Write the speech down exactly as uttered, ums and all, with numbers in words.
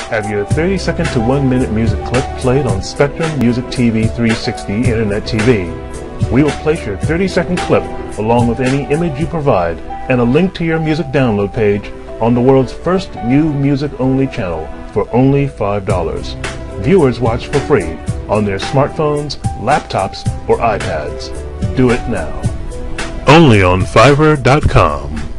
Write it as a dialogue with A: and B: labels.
A: Have your thirty second to one minute music clip played on Spectrum Music T V three sixty Internet T V. We will place your thirty second clip along with any image you provide and a link to your music download page on the world's first new music-only channel for only five dollars. Viewers watch for free on their smartphones, laptops, or iPads. Do it now. Only on Fiverr dot com.